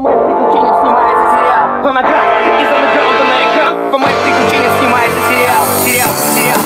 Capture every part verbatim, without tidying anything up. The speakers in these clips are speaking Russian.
мои приключения снимается сериал. Фонограмм из underground на экран. По моим приключениям снимается сериал. Сериал, сериал,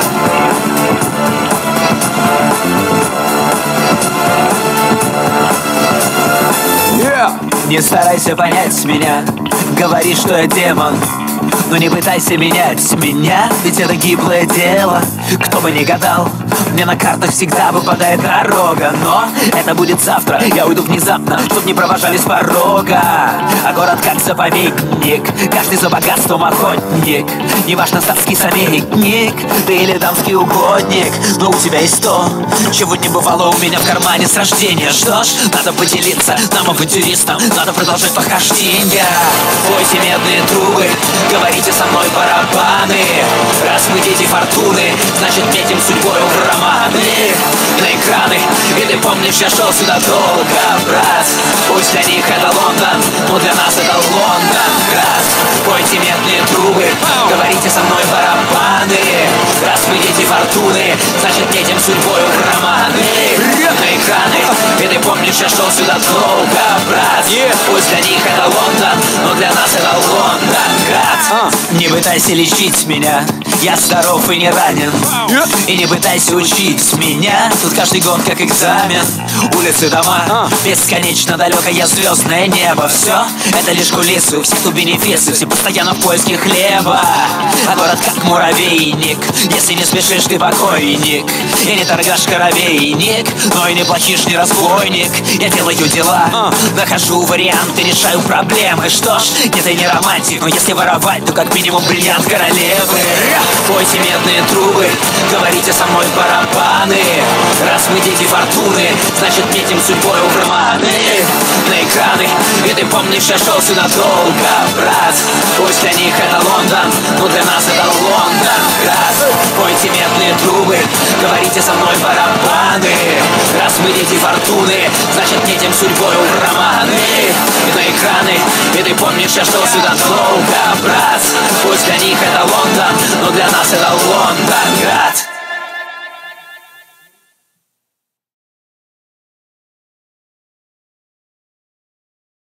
сериал, сериал. Yeah. Не старайся понять меня, говори, что я демон, но не пытайся менять меня, ведь это гиблое дело. Кто бы ни гадал, мне на картах всегда выпадает дорога. Но это будет завтра, я уйду внезапно, чтоб не провожали с порога. А город как заповедник, каждый за богатством охотник. Неважно, статский советник ты или дамский угодник, но у тебя есть то, чего не бывало у меня в кармане с рождения. Что ж, надо поделиться нам авантюристам, надо продолжать похождения. Пойте медные трубы, говорите со мной барабаны. Раз мы дети фортуны, значит метим судьбою в романы. На экраны, и ты помнишь, я шел сюда долго, брат. Пусть для них это Лондон, но для нас это Лондон, град. Пойте медные трубы, говорите со мной барабаны. Раз мы дети фортуны, значит метим судьбою в романы. На экраны, и ты помнишь, я шел сюда долго, брат. Пусть для них это Лондон, но для нас это Лондон, град. Не пытайся лечить меня, я здоров и не ранен. И не пытайся учить меня, тут каждый год как экзамен. Улицы, дома, бесконечно далеко, я звездное небо. Все, это лишь кулисы, у всех тут бенефисы, все постоянно в поиске хлеба. А город как муравейник, если не спешишь, ты покойник. Я не торгаш-коровейник, но и не плохиш, не разбойник. Я делаю дела, нахожу варианты, решаю проблемы. Что ж, нет, я не романтик, но если воровать, то как минимум бриллиант королевы. Пойте медные трубы, говорите со мной барабаны. Раз мы дети фортуны, значит метим судьбою в романы. На экраны, и ты помнишь, я шел сюда долго, брат. Пусть для них это Лондон, но для нас это Лондон, град. Пойте медные трубы, говорите со мной барабаны. Раз мы дети фортуны, значит метим судьбою в романы. И на экраны, и ты помнишь, я шел сюда долго, брат. Пусть для них это Лондон, но для нас это Лондон.